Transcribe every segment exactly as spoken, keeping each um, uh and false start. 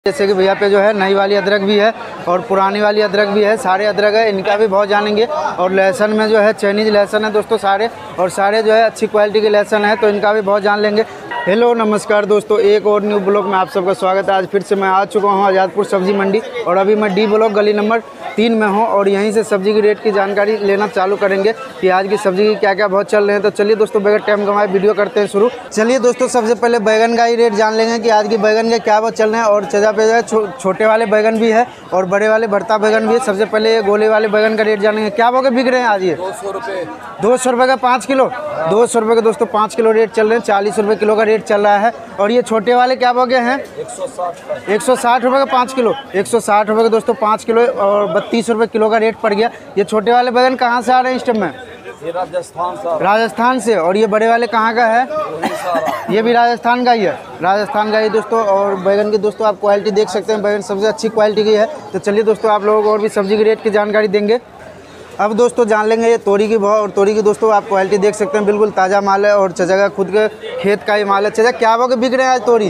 जैसे कि भैया पे जो है नई वाली अदरक भी है और पुरानी वाली अदरक भी है, सारे अदरक है, इनका भी भाव जानेंगे। और लहसुन में जो है चाइनीज लहसुन है दोस्तों सारे, और सारे जो है अच्छी क्वालिटी के लहसुन है, तो इनका भी भाव जान लेंगे। हेलो नमस्कार दोस्तों, एक और न्यू ब्लॉग में आप सबका स्वागत है। आज फिर से मैं आ चुका हूँ आज़ादपुर सब्जी मंडी, और अभी मैं डी ब्लॉक गली नंबर तीन में हूँ, और यहीं से सब्जी की रेट की जानकारी लेना चालू करेंगे कि आज की सब्जी की क्या क्या भाव चल रहे हैं। तो चलिए दोस्तों, बगैर टाइम गंवाए वीडियो करते हैं शुरू। चलिए दोस्तों, सबसे पहले बैगन का ही रेट जान लेंगे कि आज की बैगन के क्या भाव चल रहे हैं। और चजा पे जो है छो, छोटे वाले बैगन भी है और बड़े वाले भरता बैगन भी है। सबसे पहले ये गोले वाले बैगन का रेट जानेंगे। क्या भाव के बिक रहे हैं आज ये? दो सौ रुपये दो सौ रुपये का पाँच किलो दो सौ रुपये के दोस्तों पाँच किलो रेट चल रहे हैं। चालीस रुपये किलो का रेट चल रहा है। और ये छोटे वाले क्या भाव के हैं? एक सौ साठ एक सौ साठ रुपये का पाँच किलो एक सौ साठ रुपये के दोस्तों पाँच किलो और बत्तीस रुपये किलो का रेट पड़ गया। ये छोटे वाले बैगन कहाँ से आ रहे हैं इस टाइम में? ये राजस्थान से राजस्थान से। और ये बड़े वाले कहाँ का है? ये भी राजस्थान का ही है, राजस्थान का ही दोस्तों। और बैगन की दोस्तों आप क्वालिटी देख सकते हैं, बैगन सबसे अच्छी क्वालिटी की है। तो चलिए दोस्तों, आप लोगों को और भी सब्जी के रेट की जानकारी देंगे। अब दोस्तों जान लेंगे ये तोरी की भाव। और तोरी की दोस्तों आप क्वालिटी देख सकते हैं, बिल्कुल ताज़ा माल है और चचा का खुद के खेत का ही माल है। चचा क्या भाव के बिक रहे हैं आज तोरी?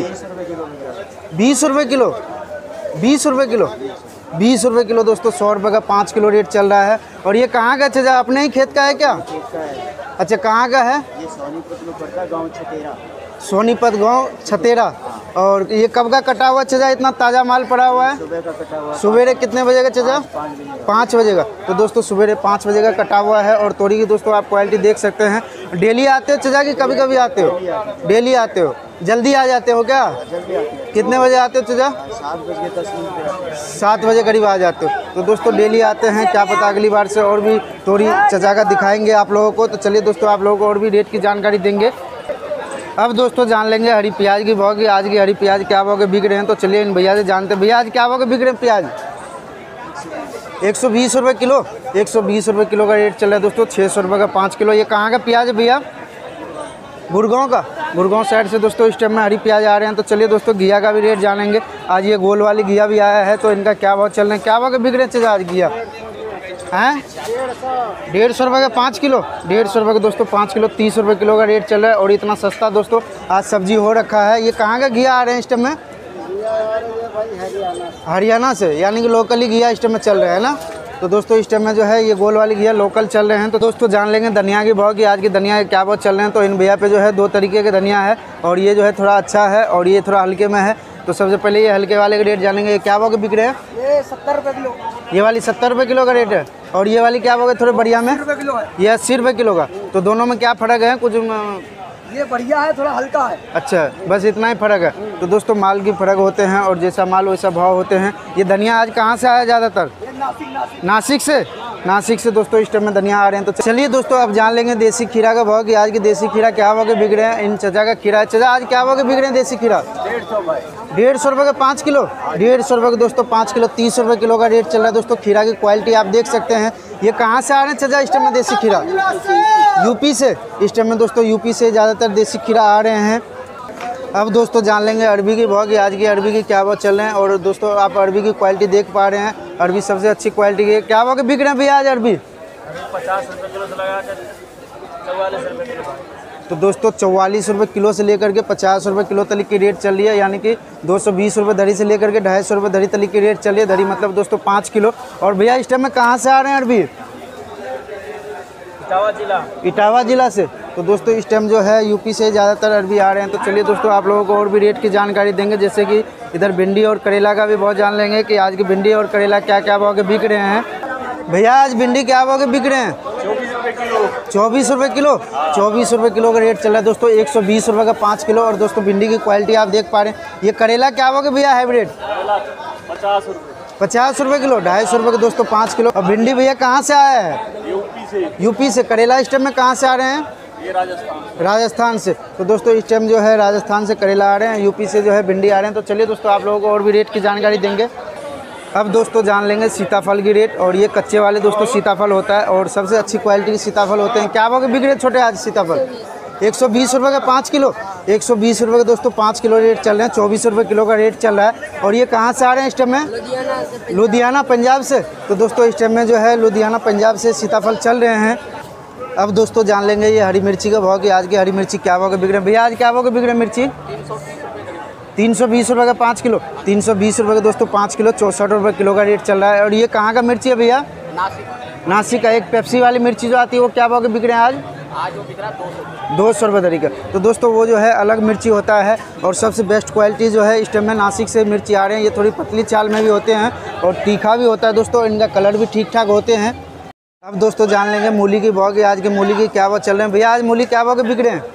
बीस रुपये किलो बीस रुपये किलो बीस रुपये किलो दोस्तों, सौ रुपये का पाँच किलो रेट चल रहा है। और ये कहाँ का चचा? अपने ही खेत का है क्या? अच्छा, कहाँ का है? ये सोनीपत गाँव छतेरा। सोनीपत गाँव छतेरा। और ये कब का कटा हुआ चचा? इतना ताज़ा माल पड़ा हुआ है। सुबह का कटा हुआ। सवेरे कितने बजे का चचा? पाँच बजे का। तो दोस्तों सवेरे पाँच बजे का कटा हुआ है। और तोरी की दोस्तों आप क्वालिटी देख सकते हैं। डेली आते हो चचा कि कभी कभी आते हो? डेली आते हो। जल्दी आ जाते हो क्या? जल्दी आती है। कितने बजे आते हो चचा? सात बजे दस मिनट सात बजे करीब आ जाते हो। तो दोस्तों डेली आते हैं, क्या पता अगली बार से और भी तोरी चचा का दिखाएंगे आप लोगों को। तो चलिए दोस्तों, आप लोगों को और भी रेट की जानकारी देंगे। अब दोस्तों जान लेंगे हरी प्याज की भाव की। आज की हरी प्याज क्या भाव के बिक रहे हैं, तो चलिए इन भैया से जानते हैं। भैया आज क्या भाव के बिक रहे हैं प्याज? एक सौ बीस रुपये किलो एक सौ बीस रुपये किलो का रेट चल रहा है दोस्तों। छः सौ रुपये का पाँच किलो। ये कहाँ का प्याज है भैया? गुड़गांव का। गुड़गांव साइड से दोस्तों इस टाइम में हरी प्याज आ रहे हैं। तो चलिए दोस्तों घिया का भी रेट जानेंगे। आज ये गोल वाली घिया भी आया है, तो इनका क्या भाव चल रहे हैं? क्या भाव के बिक रहे हैं आज घिया हैं? डेढ़ सौ रुपये का पाँच किलो डेढ़ सौ रुपये का दोस्तों पाँच किलो तीस रुपये किलो का रेट चल रहा है। और इतना सस्ता दोस्तों आज सब्जी हो रखा है। ये कहाँ का घिया आ रहे हैं इस टाइम में? हरियाणा से, यानी कि लोकली घिया इस टाइम में चल रहे हैं ना। तो दोस्तों इस टाइम में जो है ये गोल वाली घिया लोकल चल रहे हैं। तो दोस्तों जान लेंगे धनिया की भाव की। आज की धनिया के क्या भाव चल रहे हैं। तो इन भैया पे जो है दो तरीके के धनिया है, और ये जो है थोड़ा अच्छा है और ये थोड़ा हल्के में है। तो सबसे पहले ये हल्के वाले के रेट जानेंगे। ये क्या भाव के बिक रहे हैं? ये सत्तर रुपये किलो। ये वाली सत्तर रुपये किलो का रेट है। और ये वाली क्या भाव है थोड़े बढ़िया में? किलो है। ये अस्सी रुपये किलो का। तो दोनों में क्या फ़र्क है? कुछ ये बढ़िया है, थोड़ा हल्का है। अच्छा, बस इतना ही फ़र्क है। तो दोस्तों माल की फ़र्क होते हैं, और जैसा माल वैसा भाव होते हैं। ये धनिया आज कहाँ से आया ज़्यादातर? नासिक नासिक नासिक से नासिक से दोस्तों इस टाइम में धनिया आ रहे हैं। तो चलिए दोस्तों अब जान लेंगे देसी खीरा का भाव कि आज की देसी खीरा क्या भाव के बिक रहे हैं। इन चचा का खीरा, चचा आज क्या भाव के बिक रहे हैं देसी खीरा? डेढ़ सौ भाई डेढ़ सौ रुपये का पाँच किलो डेढ़ सौ रुपये का दोस्तों पाँच किलो तीस रुपये किलो का रेट चल रहा है दोस्तों। खीरा की क्वालिटी आप देख सकते हैं। ये कहाँ से आ रहे हैं चचा इस टाइम में देसी खीरा? यूपी से। इस टाइम में दोस्तों यूपी से ज़्यादातर देसी खीरा आ रहे हैं। अब दोस्तों जान लेंगे अरबी की भाव कि आज की अरबी की क्या भाव चल रहे हैं। और दोस्तों आप अरबी की क्वालिटी देख पा रहे हैं, अरबी सबसे अच्छी क्वालिटी की है। क्या भाव के बिक रहे हैं भैया आज अरबी? पचास रुपये किलो से लगा कर चौवालीस रुपये किलो। तो दोस्तों चौवालीस रुपये किलो से लेकर के पचास रुपये किलो तक की रेट चल रही है, यानी कि दो सौ बीस रुपये धरी से लेकर के ढाई सौ रुपये धरी तक की रेट चल रही है। धरी मतलब दोस्तों पाँच किलो। और भैया इस टाइम में कहाँ से आ रहे हैं अरबी? इटावा जिला इटावा जिला से। तो दोस्तों इस टाइम जो है यूपी से ज़्यादातर अरबी आ रहे हैं। तो चलिए दोस्तों आप लोगों को और भी रेट की जानकारी देंगे, जैसे कि इधर भिंडी और करेला का भी बहुत जान लेंगे कि आज की भिंडी और करेला क्या क्या भाव के बिक रहे हैं। भैया आज भिंडी क्या भाव के बिक रहे हैं? चौबीस रुपये किलो चौबीस रुपये किलो चौबीस रुपये किलो का रेट चल रहा है दोस्तों। एक सौ बीस रुपये का पाँच किलो। और दोस्तों भिंडी की क्वालिटी आप देख पा रहे हैं। ये करेला क्या भाव के भैया हाइब्रिड? पचास रुपये पचास रुपये किलो ढाई सौ रुपये के दोस्तों पाँच किलो। और भिंडी भैया कहाँ से आया है? यूपी से यूपी से। करेला इस टाइम में कहाँ से आ रहे हैं? ये राजस्थान राजस्थान से। तो दोस्तों इस टाइम जो है राजस्थान से करेला आ रहे हैं, यूपी से जो है भिंडी आ रहे हैं। तो चलिए दोस्तों आप लोगों को और भी रेट की जानकारी देंगे। अब दोस्तों जान लेंगे सीताफल की रेट। और ये कच्चे वाले दोस्तों सीताफल होता है, और सबसे अच्छी क्वालिटी के सीताफल होते हैं। क्या भाव के बिक रहे छोटे आज सीताफल? एक सौ बीस रुपये का पाँच किलो एक सौ बीस रुपये के दोस्तों पाँच किलो रेट चल रहे हैं। चौबीस रुपये किलो का रेट चल रहा है। और ये कहाँ से आ रहे हैं इस टाइम में? लुधियाना पंजाब से। तो दोस्तों इस टाइम में जो है लुधियाना पंजाब से सीताफल चल रहे हैं। अब दोस्तों जान लेंगे ये हरी मिर्ची का भाव कि आज की हरी मिर्ची क्या भाव के बिक रहे हैं। भैया आज क्या भाव के बिक रहे हैं मिर्ची? तीन सौ बीस रुपये का पाँच किलो तीन सौ बीस रुपये का दोस्तों पाँच किलो चौंसठ रुपये किलो का रेट चल रहा है। और ये कहाँ का मिर्ची है भैया? नासिक नासिक का। एक पेप्सी वाली मिर्ची जो आती है वो क्या भाव के बिक रहे हैं आज? आज वो बिक रहा दो सौ दो सौ रुपये तरीका। तो दोस्तों वो जो है अलग मिर्ची होता है और सबसे बेस्ट क्वालिटी जो है इस टाइम में नासिक से मिर्ची आ रहे हैं। ये थोड़ी पतली चाल में भी होते हैं और तीखा भी होता है दोस्तों, इनका कलर भी ठीक ठाक होते हैं। अब दोस्तों जान लेंगे मूली की भाव की, आज के मूली की क्या भाव चल रहे हैं। भैया आज मूली क्या भाव के बिक रहे हैं?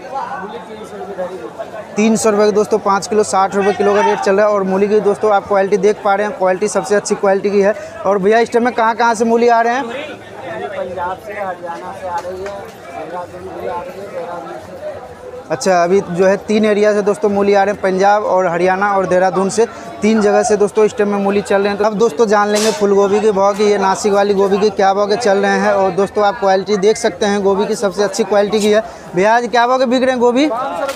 तीन सौ रुपये के दोस्तों पाँच किलो साठ रुपये किलो का रेट चल रहा है। और मूली की दोस्तों आप क्वालिटी देख पा रहे हैं, क्वालिटी सबसे अच्छी क्वालिटी की है। और भैया इस टाइम में कहाँ कहाँ से मूली आ रहे हैं? पंजाब से, हरियाणा से आ रही है, देहरादून भी आ रही है, देहरादून से। अच्छा, अभी जो है तीन एरिया से दोस्तों मूली आ रहे हैं, पंजाब और हरियाणा और देहरादून से, तीन जगह से दोस्तों इस टाइम में मूली चल रहे हैं। तो अब दोस्तों जान लेंगे फूल गोभी के भाव की, ये नासिक वाली गोभी के क्या भाव के चल रहे हैं। और दोस्तों आप क्वालिटी देख सकते हैं, गोभी की सबसे अच्छी क्वालिटी की है। भैया आज क्या भाव के बिक रहे हैं गोभी?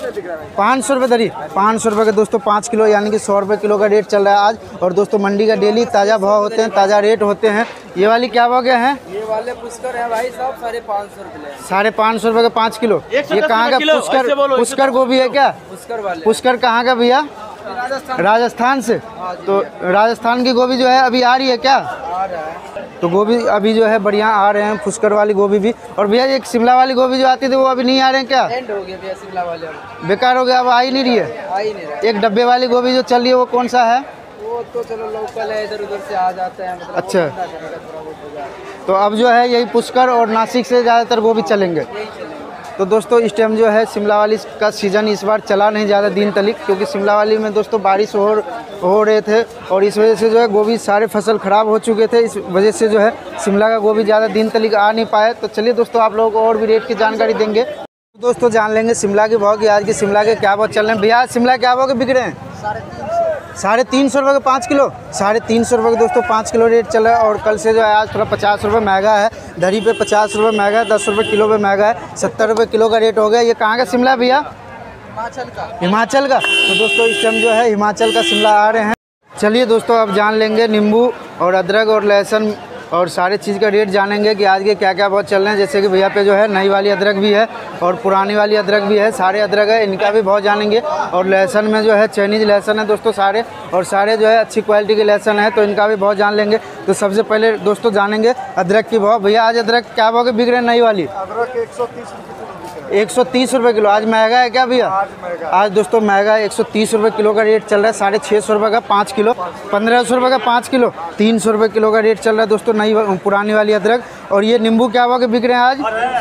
पाँच सौ रुपये धरी पाँच सौ रुपये के दोस्तों पाँच किलो यानी कि सौ रुपये किलो का रेट चल रहा है आज। और दोस्तों मंडी का डेली ताज़ा भाव होते हैं, ताज़ा रेट होते हैं। ये वाली क्या भाव के हैं? ये वाले पुष्कर है भाई साहब, साढ़े पाँच सौ रुपये साढ़े पाँच सौ रुपये का पाँच किलो। ये कहाँ का? पुष्कर पुष्कर गोभी है क्या? पुष्कर वाले। पुष्कर कहाँ का भैया? राजस्थान राजस्थान से। तो राजस्थान की गोभी जो है अभी आ रही है क्या? आ रहा है। तो गोभी अभी जो है बढ़िया आ रहे हैं, पुष्कर वाली गोभी भी। और भैया एक शिमला वाली गोभी जो आती थी वो अभी नहीं आ रहे हैं क्या? एंड हो गया भैया शिमला वाले, बेकार हो गया, अब आ ही नहीं रही है। आ ही नहीं रहा। एक डब्बे वाली गोभी जो चल रही है वो कौन सा है? वो तो चलो लोकल है, इधर उधर से आ जाते हैं, मतलब अच्छा। वो धंधा चलेगा थोड़ा बहुत बाजार। तो अब जो है यही पुष्कर और नासिक से ज़्यादातर गोभी चलेंगे। यही चलेगा। तो दोस्तों इस टाइम जो है शिमला वाली का सीज़न इस बार चला नहीं ज़्यादा दिन तक, क्योंकि शिमला वाली में दोस्तों बारिश हो हो रहे थे और इस वजह से जो है गोभी सारे फसल ख़राब हो चुके थे। इस वजह से जो है शिमला का गोभी ज़्यादा दिन तक आ नहीं पाए। तो चलिए दोस्तों आप लोगों को और भी रेट की जानकारी देंगे। दोस्तों जान लेंगे शिमला के भाव की, आज की शिमला के क्या भाव चल रहे हैं। भैया शिमला क्या भाव के बिक रहे हैं? साढ़े तीन सौ साढ़े तीन सौ रुपये का पाँच किलो साढ़े तीन सौ रुपये का दोस्तों पाँच किलो रेट चल रहा है। और कल से जो है आज थोड़ा पचास रुपये महंगा है, धरी पे पचास रुपये महंगा है, दस रुपये किलो पे महंगा है, सत्तर रुपये किलो का रेट हो गया। ये कहाँ का शिमला है भैया? हिमाचल का। हिमाचल का। तो दोस्तों इस टाइम जो है हिमाचल का शिमला आ रहे हैं। चलिए दोस्तों अब जान लेंगे नींबू और अदरक और लहसुन और सारे चीज़ का रेट जानेंगे कि आज के क्या क्या भाव चल रहे हैं। जैसे कि भैया पे जो है नई वाली अदरक भी है और पुरानी वाली अदरक भी है, सारे अदरक है, इनका भी भाव जानेंगे। और लहसुन में जो है चाइनीज़ लहसुन है दोस्तों सारे, और सारे जो है अच्छी क्वालिटी के लहसुन है, तो इनका भी भाव जान लेंगे। तो सबसे पहले दोस्तों जानेंगे अदरक की भाव। भैया आज अदरक क्या भाव के बिक रहे हैं नई वाली? अदरक एक सौ तीस एक सौ तीस रुपये किलो। आज महंगा है क्या भैया? आज दोस्तों महंगा है, एक सौ तीस रुपये किलो का रेट चल रहा है। साढ़े छः सौ रुपये का पाँच किलो, पंद्रह सौ रुपये का पाँच किलो, तीन सौ रुपये किलो का रेट चल रहा है दोस्तों नई पुरानी वाली अदरक। और ये नींबू क्या भाव के बिक रहे हैं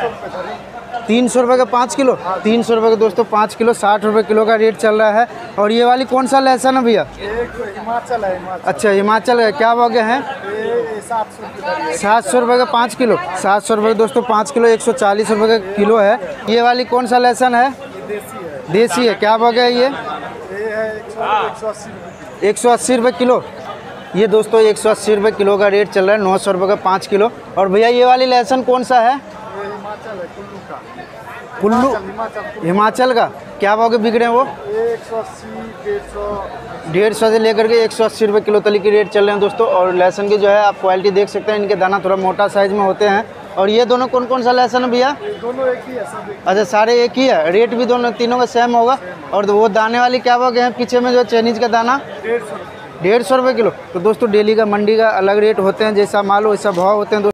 आज? तीन सौ रुपये का पाँच किलो तीन सौ रुपये का दोस्तों पाँच किलो, साठ रुपये किलो का रेट चल रहा है। और ये वाली कौन सा लहसुन है भैया? हिमाचल है। हिमाचल अच्छा हिमाचल है, क्या भाव के हैं? सात सौ सात सौ रुपये का पाँच किलो सात सौ रुपये दोस्तों पाँच किलो, एक सौ चालीस रुपये का किलो है। ये वाली कौन सा लहसुन है? देसी है। देसी है, क्या भाव का है ये? ये है एक सौ अस्सी एक सौ अस्सी रुपये किलो। ये दोस्तों एक सौ अस्सी रुपये किलो का रेट चल रहा है, नौ सौ रुपये का पाँच किलो। और भैया ये वाली लहसुन कौन सा है? हिमाचल है, कुल्लू का। कुल्लू हिमाचल हिमाचल का। क्या भाव के बिक रहे हैं वो? एक सौ अस्सी डेढ़ सौ डेढ़ सौ से लेकर के एक सौ अस्सी रुपये किलो तक के रेट चल रहे हैं दोस्तों। और लहसुन की जो है आप क्वालिटी देख सकते हैं, इनके दाना थोड़ा मोटा साइज़ में होते हैं। और ये दोनों कौन कौन सा लहसुन है भैया? दोनों एक ही है, सब एक। अच्छा सारे एक ही है, रेट भी दोनों तीनों का सेम होगा। और वो दाने वाली क्या भाव के हैं पीछे में जो चाइनीज़ का दाना? डेढ़ सौ डेढ़ सौ रुपये किलो। तो दोस्तों डेली का मंडी का अलग रेट होते हैं, जैसा माल हो वैसा भाव होते हैं दोस्तों।